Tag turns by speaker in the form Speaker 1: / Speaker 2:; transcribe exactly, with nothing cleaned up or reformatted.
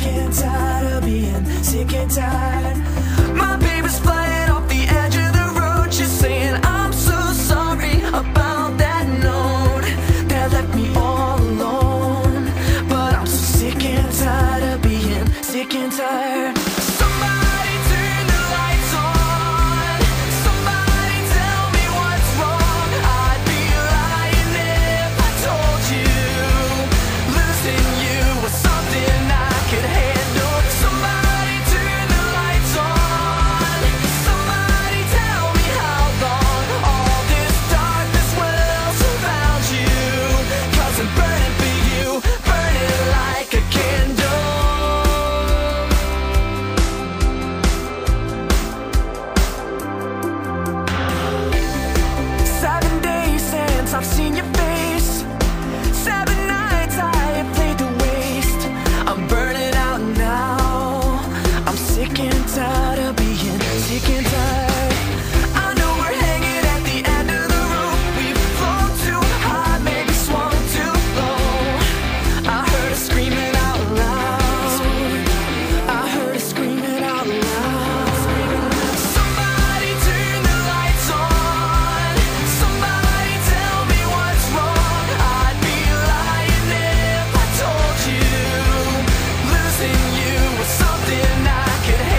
Speaker 1: and tired of being sick and tired. My baby's flying off the edge of the road. She's saying I'm so sorry about that note that left me all alone. But I'm so sick and tired of being sick and tired. Somebody turn the lights on. Somebody tell me what's wrong. I'd be lying if I told you losing you was something I could handle. Somebody turn the lights on. Somebody tell me how long all this darkness will surround you. 'Cause I'm burning for you, burning like a candle. Seven days since I've seen your face. Seven nights I have played to waste. I'm burning out now. I'm sick and tired of being sick and tired. I know we're hanging at the end of the rope. We've flown too high, maybe swung too low. I heard her screaming out loud. I heard her screaming out loud. Somebody turn the lights on. Somebody tell me what's wrong. I'd be lying if I told you losing you was something I could handle.